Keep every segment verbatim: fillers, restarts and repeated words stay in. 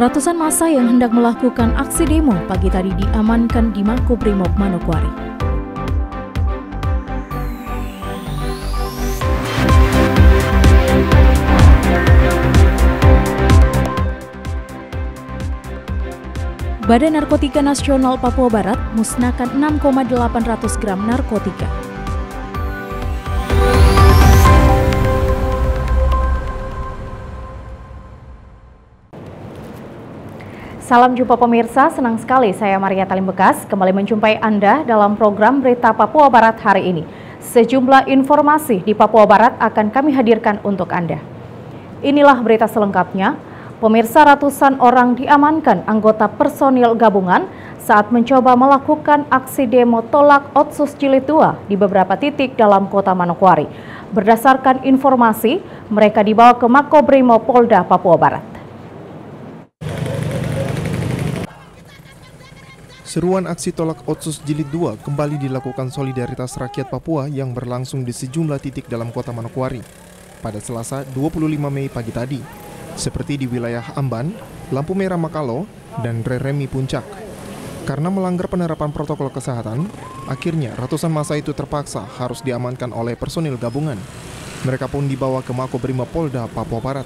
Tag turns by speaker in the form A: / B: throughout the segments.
A: Ratusan massa yang hendak melakukan aksi demo pagi tadi diamankan di Makobrimob Manokwari. Badan Narkotika Nasional Papua Barat musnahkan enam koma delapan ratus gram narkotika. Salam jumpa pemirsa, senang sekali saya Maria Talim Bekas kembali menjumpai Anda dalam program Berita Papua Barat hari ini. Sejumlah informasi di Papua Barat akan kami hadirkan untuk Anda. Inilah berita selengkapnya. Pemirsa, ratusan orang diamankan anggota personil gabungan saat mencoba melakukan aksi demo tolak Otsus Jilid dua di beberapa titik dalam kota Manokwari. Berdasarkan informasi, mereka dibawa ke Makobrimob Polda Papua Barat.
B: Seruan aksi tolak Otsus Jilid dua kembali dilakukan solidaritas rakyat Papua yang berlangsung di sejumlah titik dalam kota Manokwari pada Selasa dua puluh lima Mei pagi tadi, seperti di wilayah Amban, Lampu Merah Makalo, dan Reremi Puncak. Karena melanggar penerapan protokol kesehatan, akhirnya ratusan massa itu terpaksa harus diamankan oleh personil gabungan. Mereka pun dibawa ke Makobrimob Polda Papua Barat.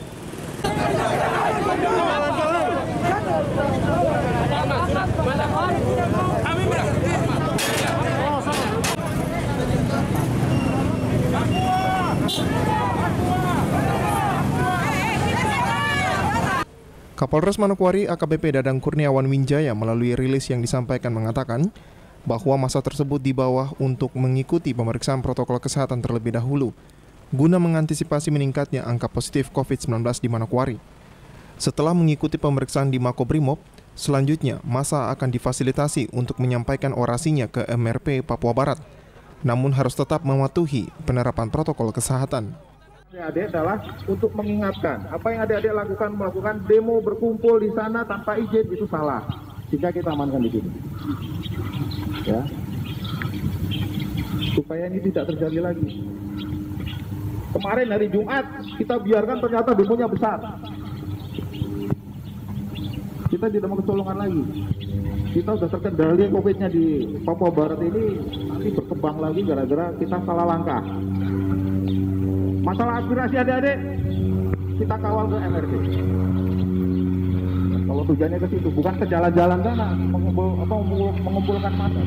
B: Kapolres Manokwari A K B P Dadang Kurniawan Winjaya melalui rilis yang disampaikan mengatakan bahwa massa tersebut dibawa untuk mengikuti pemeriksaan protokol kesehatan terlebih dahulu guna mengantisipasi meningkatnya angka positif covid sembilan belas di Manokwari. Setelah mengikuti pemeriksaan di Makobrimob, selanjutnya massa akan difasilitasi untuk menyampaikan orasinya ke M R P Papua Barat, namun harus tetap mematuhi penerapan protokol kesehatan.
C: Adik-adik adalah untuk mengingatkan apa yang adik-adik lakukan, melakukan demo berkumpul di sana tanpa izin itu salah. Jika kita amankan di sini, ya, supaya ini tidak terjadi lagi. Kemarin hari Jumat kita biarkan ternyata demonya besar. Kita tidak mau kecolongan lagi. Kita sudah terkendali COVID-nya di Papua Barat ini, nanti berkembang lagi gara-gara kita salah langkah. Masalah aspirasi adik-adik, kita kawal ke M R P. Kalau tujuannya ke situ, bukan ke jalan-jalan sana, mengumpul, apa, mengumpulkan massa.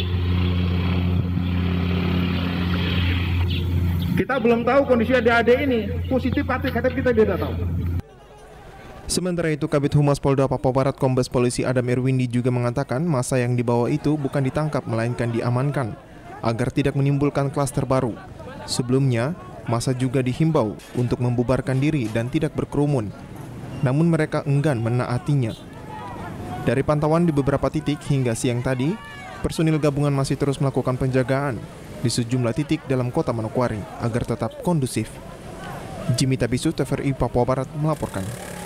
C: Kita belum tahu kondisi adik-adik ini, positif atau negatif kita tidak tahu.
B: Sementara itu, Kabid Humas Polda Papua Barat Kombes Polisi Adam Irwindi juga mengatakan massa yang dibawa itu bukan ditangkap melainkan diamankan agar tidak menimbulkan klaster baru. Sebelumnya, massa juga dihimbau untuk membubarkan diri dan tidak berkerumun, namun mereka enggan menaatinya. Dari pantauan di beberapa titik hingga siang tadi, personil gabungan masih terus melakukan penjagaan di sejumlah titik dalam kota Manokwari agar tetap kondusif. Jimmy Tabisu, T V R I Papua Barat melaporkan.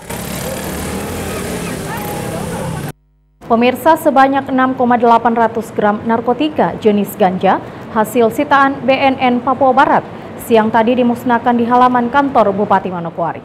A: Pemirsa, sebanyak enam koma delapan ratus gram narkotika jenis ganja hasil sitaan B N N Papua Barat siang tadi dimusnahkan di halaman kantor Bupati Manokwari.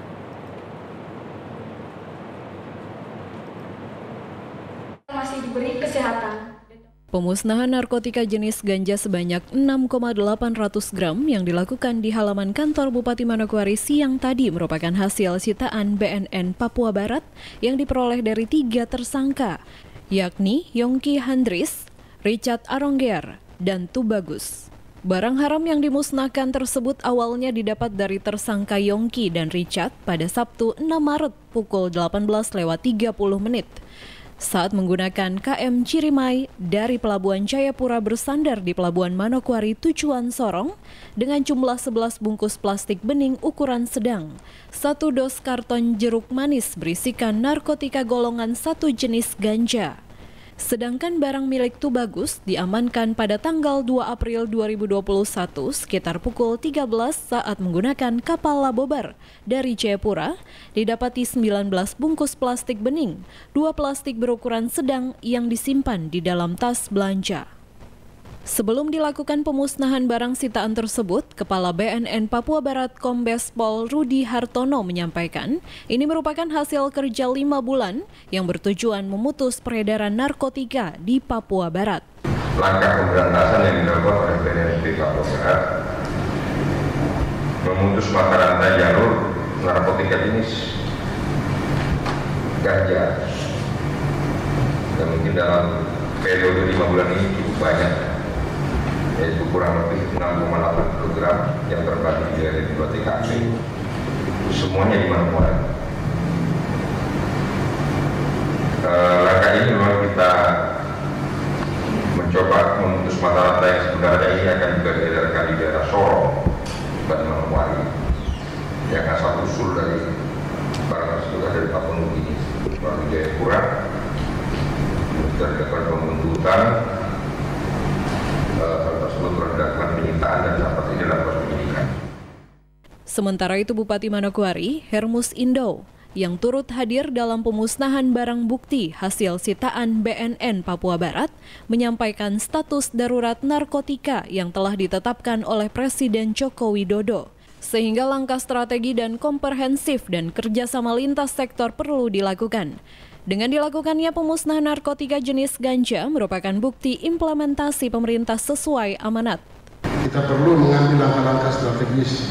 D: Masih diberi kesehatan.
A: Pemusnahan narkotika jenis ganja sebanyak enam koma delapan ratus gram yang dilakukan di halaman kantor Bupati Manokwari siang tadi merupakan hasil sitaan B N N Papua Barat yang diperoleh dari tiga tersangka, yakni Yongki Handris, Richard Arongger, dan Tubagus. Barang haram yang dimusnahkan tersebut awalnya didapat dari tersangka Yongki dan Richard pada Sabtu enam Maret pukul delapan belas lewat tiga puluh menit. Saat menggunakan K M Cirimai dari Pelabuhan Jayapura bersandar di Pelabuhan Manokwari tujuan Sorong dengan jumlah sebelas bungkus plastik bening ukuran sedang, satu dos karton jeruk manis berisikan narkotika golongan satu jenis ganja. Sedangkan barang milik Tubagus diamankan pada tanggal dua April dua ribu dua puluh satu sekitar pukul tiga belas saat menggunakan kapal Labobar dari Jayapura, didapati sembilan belas bungkus plastik bening, dua plastik berukuran sedang yang disimpan di dalam tas belanja. Sebelum dilakukan pemusnahan barang sitaan tersebut, Kepala B N N Papua Barat Kombes Pol Rudi Hartono menyampaikan, ini merupakan hasil kerja lima bulan yang bertujuan memutus peredaran narkotika di Papua Barat.
E: Langkah pemberantasan yang dilakukan oleh B N N P Papua Barat memutus mata rantai jalur narkotika jenis ganja, dan mungkin dalam periode lima bulan ini cukup banyak, yaitu kurang lebih enam koma delapan kilogram yang terbagi dari dua T K P, semuanya di Manokwari. E, langkah ini memang kita mencoba memutus mata rantai yang sebenarnya ini akan juga diedarkan di daerah Sorong dan Manokwari, yang asal usul dari barang tersebut dari Papua Nugini melalui Jayapura. Sudah dilakukan pembuntutan, hal tersebut telah dilakukan penyitaan dan dapat ini dilakukan penyidikan.
A: Sementara itu Bupati Manokwari, Hermus Indo, yang turut hadir dalam pemusnahan barang bukti hasil sitaan B N N Papua Barat, menyampaikan status darurat narkotika yang telah ditetapkan oleh Presiden Joko Widodo, sehingga langkah strategi dan komprehensif dan kerjasama lintas sektor perlu dilakukan. Dengan dilakukannya pemusnahan narkotika jenis ganja merupakan bukti implementasi pemerintah sesuai amanat.
F: Kita perlu mengambil langkah-langkah strategis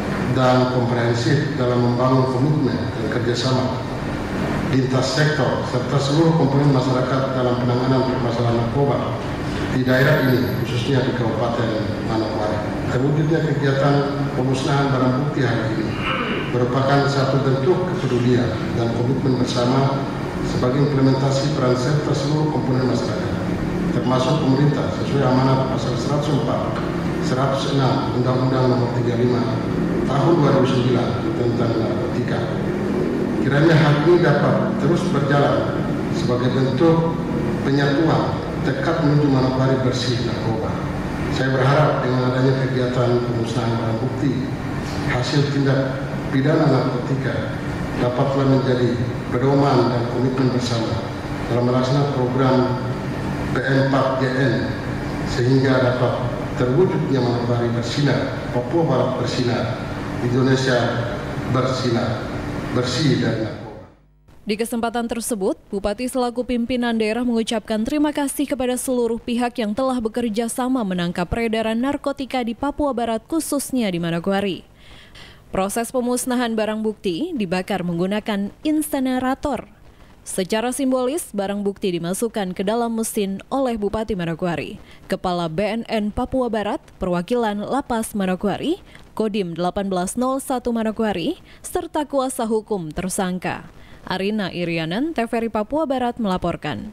F: dan komprehensif dalam membangun komitmen dan kerjasama lintas sektor serta seluruh komponen masyarakat dalam penanganan permasalahan narkoba di daerah ini, khususnya di Kabupaten Manokwari. Terwujudnya kegiatan pemusnahan barang bukti hari ini merupakan satu bentuk kepedulian dan komitmen bersama sebagai implementasi peran serta seluruh komponen masyarakat, termasuk pemerintah sesuai amanat pasal seratus empat, seratus enam Undang-Undang Nomor tiga puluh lima Tahun dua ribu sembilan tentang narkotika. Kiranya hal ini dapat terus berjalan sebagai bentuk penyatuan tekad menuju Manokwari bersih narkoba. Saya berharap dengan adanya kegiatan pemusnahan barang bukti hasil tindak pidana narkotika dapatlah menjadi pedoman dan komitmen bersama dalam melaksanakan program P M empat G N sehingga dapat terwujudnya Manokwari bersinar, Papua Barat bersinar, Indonesia bersinar, bersih dari narkoba.
A: Di kesempatan tersebut, Bupati selaku pimpinan daerah mengucapkan terima kasih kepada seluruh pihak yang telah bekerja sama menangkap peredaran narkotika di Papua Barat, khususnya di Manokwari. Proses pemusnahan barang bukti dibakar menggunakan insenerator. Secara simbolis, barang bukti dimasukkan ke dalam mesin oleh Bupati Manokwari, Kepala B N N Papua Barat, Perwakilan Lapas Manokwari, Kodim delapan belas nol satu Manokwari, serta kuasa hukum tersangka. Arina Irianan, T V R I Papua Barat melaporkan.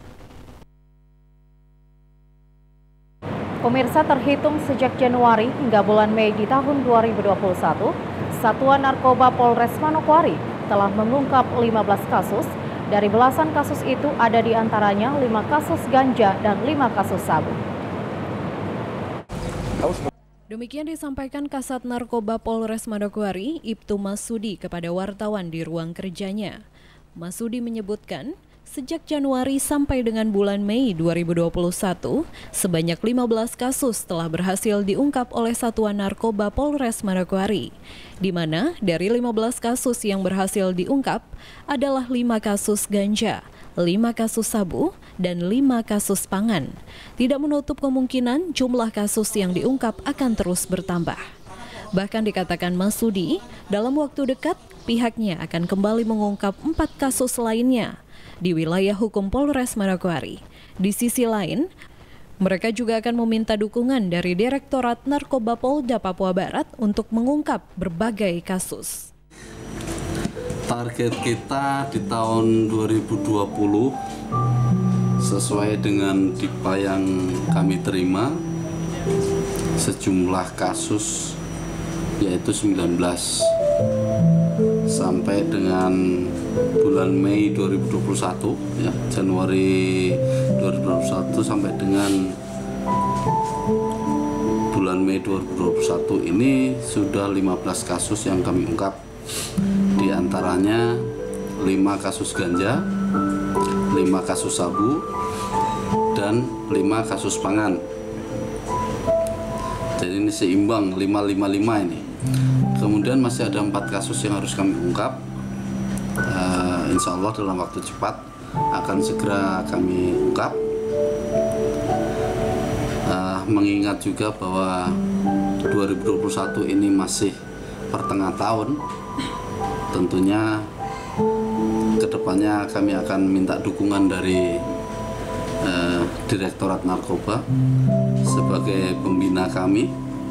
G: Pemirsa, terhitung sejak Januari hingga bulan Mei di tahun dua ribu dua puluh satu, Satuan Narkoba Polres Manokwari telah mengungkap lima belas kasus. Dari belasan kasus itu ada di antaranya lima kasus ganja dan lima kasus sabu.
A: Demikian disampaikan Kasat Narkoba Polres Manokwari, Ibtu Masudi, kepada wartawan di ruang kerjanya. Masudi menyebutkan, sejak Januari sampai dengan bulan Mei dua ribu dua puluh satu, sebanyak lima belas kasus telah berhasil diungkap oleh Satuan Narkoba Polres Manokwari, di mana dari lima belas kasus yang berhasil diungkap adalah lima kasus ganja, lima kasus sabu, dan lima kasus pangan. Tidak menutup kemungkinan jumlah kasus yang diungkap akan terus bertambah. Bahkan dikatakan Masudi, dalam waktu dekat pihaknya akan kembali mengungkap empat kasus lainnya di wilayah hukum Polres Manokwari. Di sisi lain, mereka juga akan meminta dukungan dari Direktorat Narkoba Polda Papua Barat untuk mengungkap berbagai kasus.
H: Target kita di tahun dua ribu dua puluh sesuai dengan D I P A yang kami terima, sejumlah kasus yaitu sembilan belas sampai dengan bulan Mei dua ribu dua puluh satu, ya, Januari dua ribu dua puluh satu sampai dengan bulan Mei dua ribu dua puluh satu ini sudah lima belas kasus yang kami ungkap. Di antaranya lima kasus ganja, lima kasus sabu, dan lima kasus pangan. Jadi ini seimbang lima lima lima ini. Kemudian masih ada empat kasus yang harus kami ungkap. Uh, insya Allah dalam waktu cepat akan segera kami ungkap. Uh, mengingat juga bahwa dua ribu dua puluh satu ini masih pertengah tahun, tentunya kedepannya kami akan minta dukungan dari uh, Direktorat Narkoba sebagai pembina kami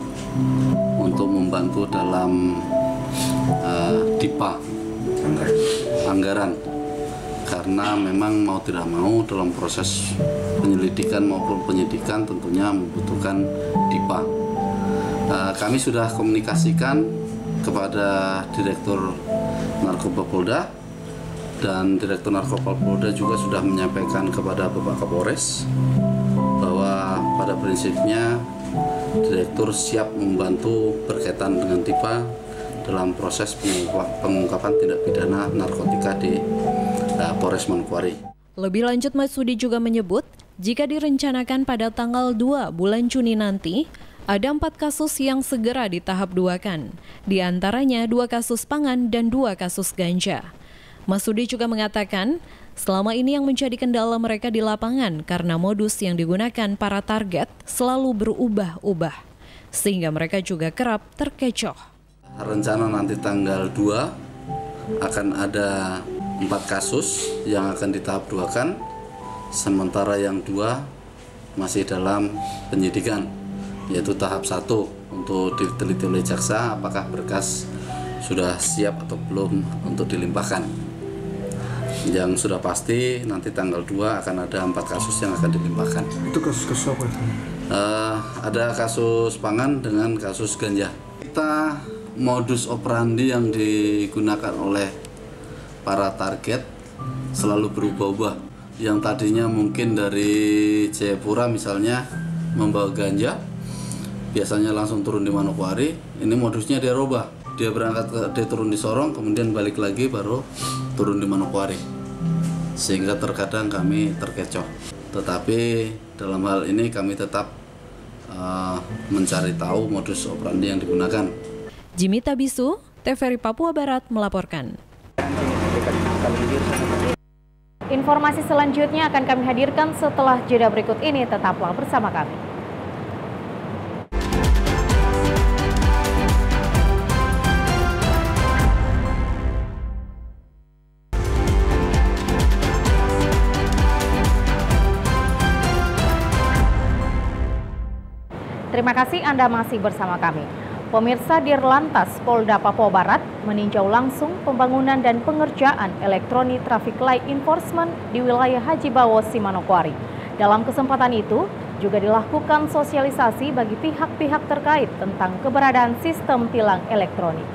H: untuk membantu dalam uh, DIPA anggaran, karena memang mau tidak mau dalam proses penyelidikan maupun penyidikan tentunya membutuhkan DIPA. Uh, kami sudah komunikasikan kepada Direktur Narkoba Polda, dan Direktur Narkoba Polda juga sudah menyampaikan kepada Bapak Kapolres bahwa pada prinsipnya Direktur siap membantu berkaitan dengan DIPA dalam proses pengungkapan tindak pidana narkotika di uh, Polres Manokwari.
A: Lebih lanjut, Mas Sudi juga menyebut jika direncanakan pada tanggal dua bulan Juni nanti, ada empat kasus yang segera ditahap duakan, di antaranya dua kasus pangan dan dua kasus ganja. Mas Sudi juga mengatakan, selama ini yang menjadi kendala mereka di lapangan karena modus yang digunakan para target selalu berubah-ubah, sehingga mereka juga kerap terkecoh.
H: Rencana nanti tanggal dua akan ada empat kasus yang akan ditahap duakan, sementara yang dua masih dalam penyidikan, yaitu tahap satu untuk diteliti oleh jaksa apakah berkas sudah siap atau belum untuk dilimpahkan. Yang sudah pasti nanti tanggal dua akan ada empat kasus yang akan dilimpahkan.
I: Itu kasus-kasus apa?
H: Uh, ada kasus pangan dengan kasus ganja. Kita modus operandi yang digunakan oleh para target selalu berubah-ubah. Yang tadinya mungkin dari Jayapura misalnya membawa ganja, biasanya langsung turun di Manokwari. Ini modusnya dia rubah. Dia berangkat ke, dia turun di Sorong, kemudian balik lagi baru turun di Manokwari. Sehingga terkadang kami terkecoh. Tetapi dalam hal ini kami tetap uh, mencari tahu modus operandi yang digunakan.
A: Jimmy Tabisu, T V R I Papua Barat melaporkan.
G: Informasi selanjutnya akan kami hadirkan setelah jeda berikut ini. Tetaplah bersama kami. Terima kasih Anda masih bersama kami. Pemirsa, Dirlantas Polda Papua Barat meninjau langsung pembangunan dan pengerjaan elektronik traffic light enforcement di wilayah Haji Bawosi, Manokwari. Dalam kesempatan itu juga dilakukan sosialisasi bagi pihak-pihak terkait tentang keberadaan sistem tilang elektronik.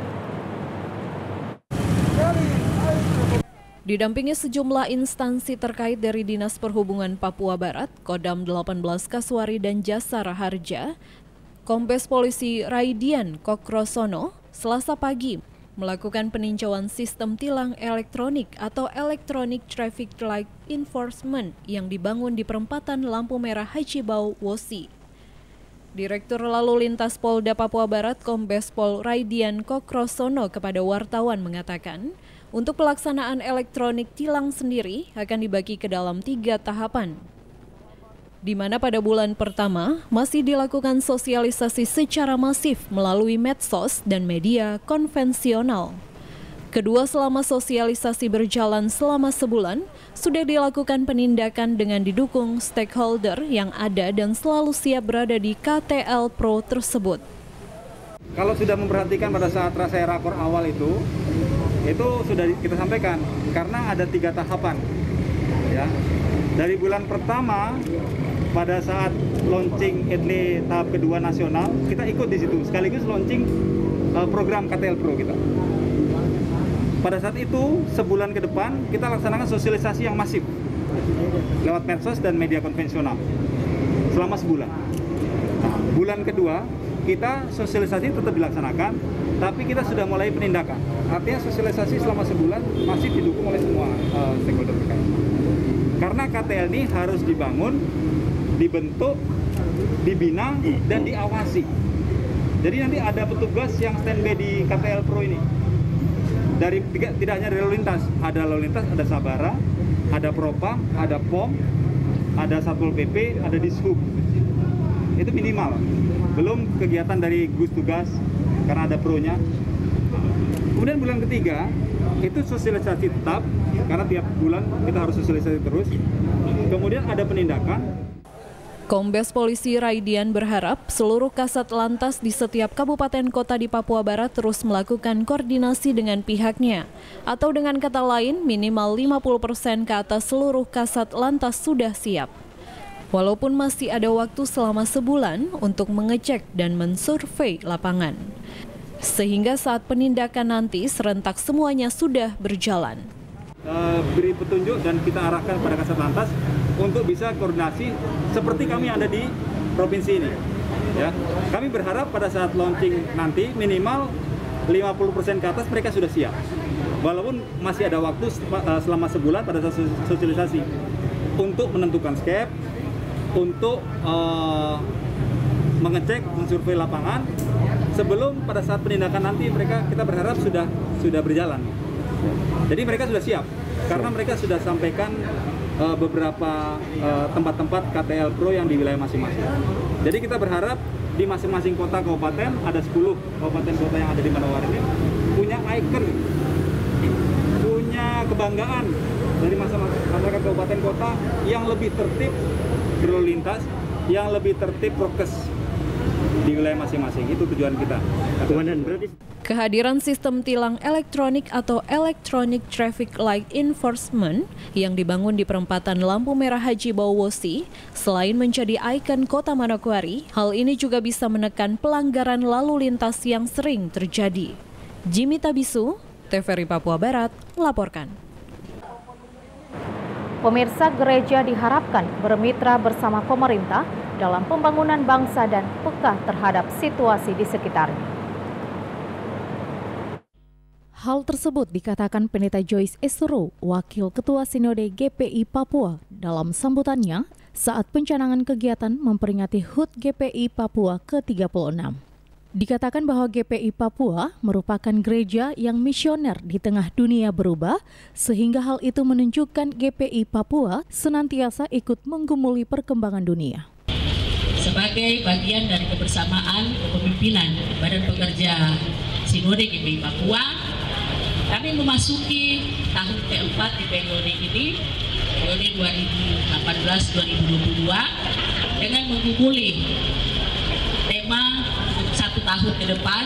A: Didampingi sejumlah instansi terkait dari Dinas Perhubungan Papua Barat, Kodam delapan belas Kasuari dan Jasara Harja, Kombes Polisi Raidian Kokrosono Selasa pagi melakukan peninjauan sistem tilang elektronik atau Electronic Traffic Light Enforcement yang dibangun di perempatan lampu merah Haji Bawosi. Direktur Lalu Lintas Polda Papua Barat Kombes Pol Raidian Kokrosono kepada wartawan mengatakan, untuk pelaksanaan elektronik tilang sendiri akan dibagi ke dalam tiga tahapan, di mana pada bulan pertama masih dilakukan sosialisasi secara masif melalui medsos dan media konvensional. Kedua, selama sosialisasi berjalan selama sebulan, sudah dilakukan penindakan dengan didukung stakeholder yang ada dan selalu siap berada di K T L Pro tersebut.
J: Kalau sudah memperhatikan pada saat saya rakor awal itu, itu sudah kita sampaikan karena ada tiga tahapan, ya. Dari bulan pertama pada saat launching E T L I tahap kedua nasional, kita ikut di situ sekaligus launching uh, program K T L Pro kita. Pada saat itu sebulan ke depan kita laksanakan sosialisasi yang masif lewat medsos dan media konvensional selama sebulan. Nah, bulan kedua kita sosialisasi tetap dilaksanakan, tapi kita sudah mulai penindakan. Artinya sosialisasi selama sebulan masih didukung oleh semua uh, stakeholder terkait. Karena K T L ini harus dibangun, dibentuk dibina dan diawasi. Jadi nanti ada petugas yang standby di K T L Pro ini. Dari tidak, tidak hanya dari lalu lintas, ada lalu lintas, ada Sabara, ada Propam, ada P O M, ada Satpol P P, ada Dishub. Itu minimal. Belum kegiatan dari gugus tugas karena ada pro-nya. Kemudian bulan ketiga itu sosialisasi tetap karena tiap bulan kita harus sosialisasi terus. Kemudian ada penindakan.
A: Kombes Polisi Raidian berharap seluruh kasat lantas di setiap kabupaten kota di Papua Barat terus melakukan koordinasi dengan pihaknya. Atau dengan kata lain, minimal lima puluh persen ke atas seluruh kasat lantas sudah siap. Walaupun masih ada waktu selama sebulan untuk mengecek dan mensurvei lapangan. Sehingga saat penindakan nanti serentak semuanya sudah berjalan.
J: Uh, beri petunjuk dan kita arahkan pada kasat lantas untuk bisa koordinasi seperti kami ada di provinsi ini. Ya, kami berharap pada saat launching nanti minimal lima puluh persen ke atas mereka sudah siap. Walaupun masih ada waktu selama sebulan pada saat sosialisasi untuk menentukan skep, untuk uh, mengecek, mensurvei lapangan sebelum pada saat penindakan nanti mereka kita berharap sudah sudah berjalan. Jadi mereka sudah siap karena mereka sudah sampaikan uh, beberapa tempat-tempat uh, K T L Pro yang di wilayah masing-masing. Jadi kita berharap di masing-masing kota kabupaten ada sepuluh kabupaten kota yang ada di Manowari ini punya ikon, punya kebanggaan dari masyarakat kabupaten kota yang lebih tertib berlalu lintas, yang lebih tertib prokes di wilayah masing-masing. Itu tujuan kita.
A: Kehadiran sistem tilang elektronik atau Electronic Traffic Light Enforcement yang dibangun di perempatan lampu merah Haji Bauwosi, selain menjadi ikon kota Manokwari, hal ini juga bisa menekan pelanggaran lalu lintas yang sering terjadi. Jimmy Tabisu, T V R I Papua Barat, melaporkan.
G: Pemirsa, gereja diharapkan bermitra bersama pemerintah dalam pembangunan bangsa dan peka terhadap situasi di sekitarnya. Hal tersebut dikatakan Pendeta Joyce Esoro, Wakil Ketua Sinode G P I Papua, dalam sambutannya saat pencanangan kegiatan memperingati H U T G P I Papua ke tiga puluh enam. Dikatakan bahwa G P I Papua merupakan gereja yang misioner di tengah dunia berubah, sehingga hal itu menunjukkan G P I Papua senantiasa ikut menggumuli perkembangan dunia.
I: Sebagai bagian dari kebersamaan kepemimpinan Badan Pekerja Sinode G P I Papua, kami memasuki tahun keempat di periode ini, periode dua ribu delapan belas sampai dua ribu dua puluh dua, dengan menggumuli tema satu tahun ke depan,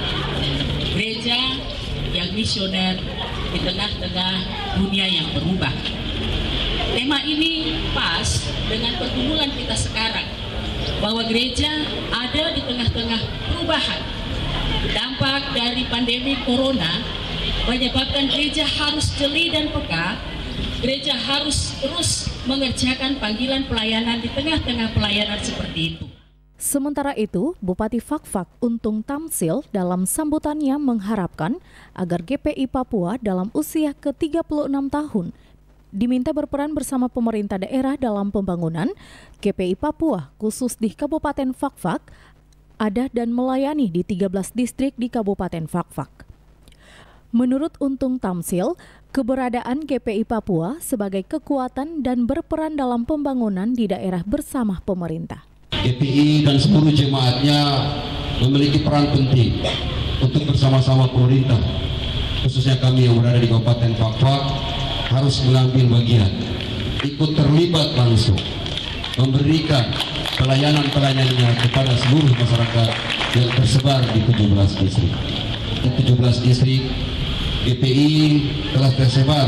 I: gereja yang misioner di tengah-tengah dunia yang berubah. Tema ini pas dengan pergumulan kita sekarang, bahwa gereja ada di tengah-tengah perubahan. Dampak dari pandemi corona menyebabkan gereja harus jeli dan peka. Gereja harus terus mengerjakan panggilan pelayanan di tengah-tengah pelayanan seperti itu.
G: Sementara itu, Bupati Fakfak Untung Tamsil dalam sambutannya mengharapkan agar G P I Papua dalam usia ke tiga puluh enam tahun diminta berperan bersama pemerintah daerah dalam pembangunan. G P I Papua khusus di Kabupaten Fakfak ada dan melayani di tiga belas distrik di Kabupaten Fakfak. Menurut Untung Tamsil, keberadaan G P I Papua sebagai kekuatan dan berperan dalam pembangunan di daerah bersama pemerintah.
K: G P I dan seluruh jemaatnya memiliki peran penting untuk bersama-sama pemerintah, khususnya kami yang berada di Kabupaten Fakfak, harus mengambil bagian, ikut terlibat langsung, memberikan pelayanan-pelayanannya kepada seluruh masyarakat yang tersebar di tujuh belas distrik. Di tujuh belas distrik, G P I telah tersebar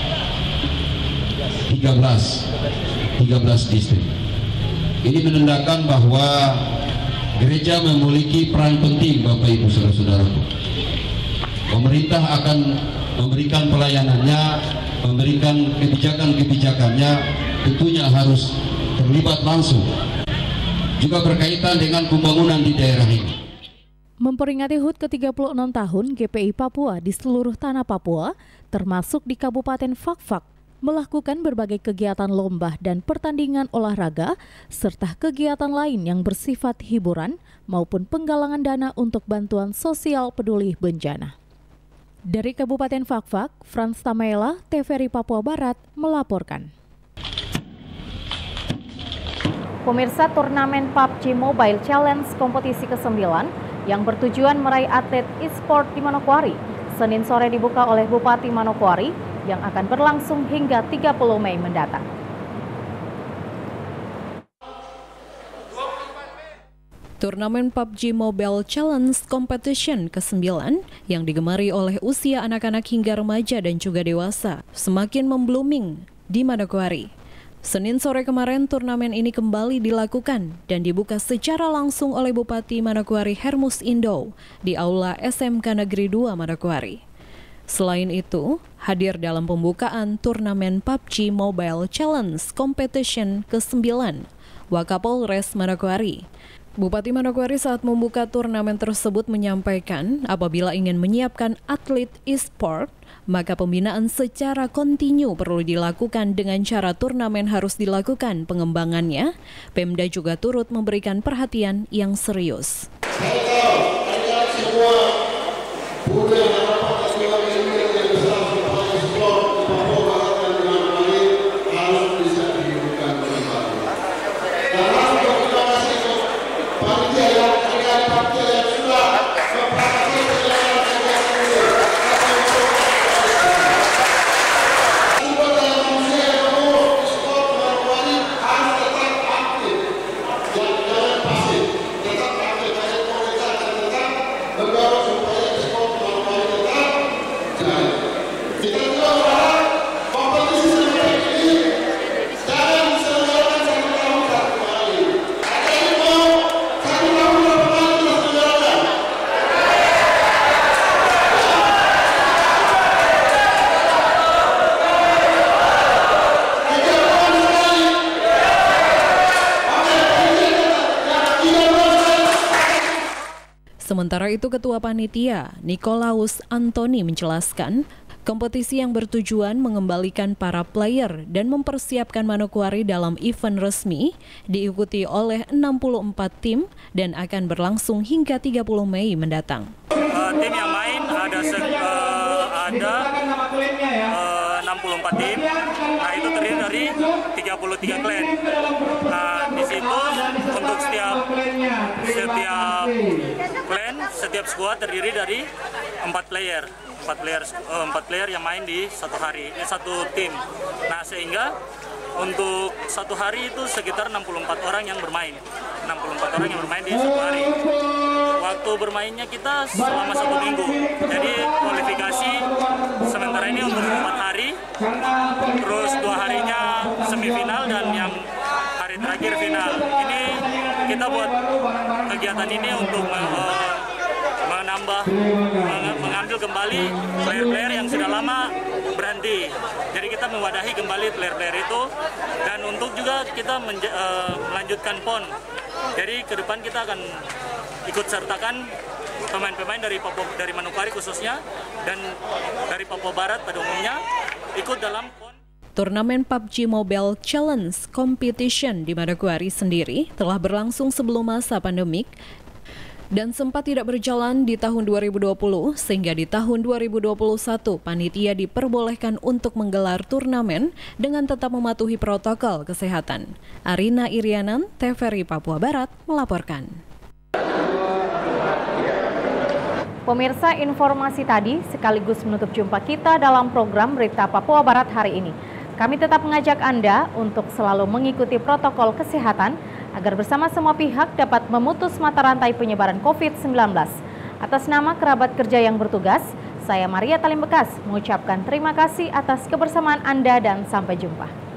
K: tiga belas distrik. Ini menandakan bahwa gereja memiliki peran penting, Bapak Ibu Saudara-saudaraku. Pemerintah akan memberikan pelayanannya, memberikan kebijakan-kebijakannya, tentunya harus terlibat langsung. Juga berkaitan dengan pembangunan di daerah ini.
G: Memperingati H U T ke tiga puluh enam tahun G P I Papua di seluruh tanah Papua, termasuk di Kabupaten Fakfak, melakukan berbagai kegiatan lomba dan pertandingan olahraga, serta kegiatan lain yang bersifat hiburan maupun penggalangan dana untuk bantuan sosial peduli bencana. Dari Kabupaten Fakfak, Frans Tamela, T V R I Papua Barat, melaporkan. Pemirsa, turnamen P U B G Mobile Challenge kompetisi kesembilan yang bertujuan meraih atlet e-sport di Manokwari, Senin sore dibuka oleh Bupati Manokwari yang akan berlangsung hingga tiga puluh Mei mendatang.
A: Turnamen P U B G Mobile Challenge Competition kesembilan yang digemari oleh usia anak-anak hingga remaja dan juga dewasa semakin memblooming di Manokwari. Senin sore kemarin turnamen ini kembali dilakukan dan dibuka secara langsung oleh Bupati Manokwari Hermus Indo di Aula S M K Negeri dua Manokwari. Selain itu, hadir dalam pembukaan turnamen P U B G Mobile Challenge Competition kesembilan Wakapolres Manokwari. Bupati Manokwari saat membuka turnamen tersebut menyampaikan apabila ingin menyiapkan atlet e-sport, maka pembinaan secara kontinu perlu dilakukan dengan cara turnamen harus dilakukan pengembangannya. Pemda juga turut memberikan perhatian yang serius. Sementara itu, Ketua Panitia Nikolaus Antoni menjelaskan, kompetisi yang bertujuan mengembalikan para player dan mempersiapkan Manokwari dalam event resmi diikuti oleh enam puluh empat tim dan akan berlangsung hingga tiga puluh Mei mendatang.
L: Uh, tim yang main ada uh, ada uh, enam puluh empat tim. Nah, itu terdiri dari tiga puluh tiga klan. Nah, di situ untuk setiap setiap klan, setiap skuad terdiri dari empat player. empat player uh, empat player yang main di satu hari, eh, satu tim. Nah, sehingga untuk satu hari itu sekitar enam puluh empat orang yang bermain. enam puluh empat orang yang bermain di satu hari. Waktu bermainnya kita selama satu minggu. Jadi kualifikasi sementara ini untuk empat hari. Terus dua harinya semifinal dan yang hari terakhir final. Ini kita buat kegiatan ini untuk uh, menambah, mengambil kembali player-player yang sudah lama berhenti. Jadi kita mewadahi kembali player-player itu dan untuk juga kita menja- uh, melanjutkan P O N. Jadi ke depan kita akan ikut sertakan pemain-pemain dari Papua, dari Manokwari khususnya dan dari Papua Barat pada umumnya ikut dalam P O N.
A: Turnamen P U B G Mobile Challenge Competition di Manokwari sendiri telah berlangsung sebelum masa pandemik dan sempat tidak berjalan di tahun dua ribu dua puluh, sehingga di tahun dua ribu dua puluh satu panitia diperbolehkan untuk menggelar turnamen dengan tetap mematuhi protokol kesehatan. Arina Irianan, T V R I Papua Barat, melaporkan.
G: Pemirsa, informasi tadi sekaligus menutup jumpa kita dalam program Berita Papua Barat hari ini. Kami tetap mengajak Anda untuk selalu mengikuti protokol kesehatan agar bersama semua pihak dapat memutus mata rantai penyebaran covid sembilan belas. Atas nama kerabat kerja yang bertugas, saya Maria Talim Bekas mengucapkan terima kasih atas kebersamaan Anda dan sampai jumpa.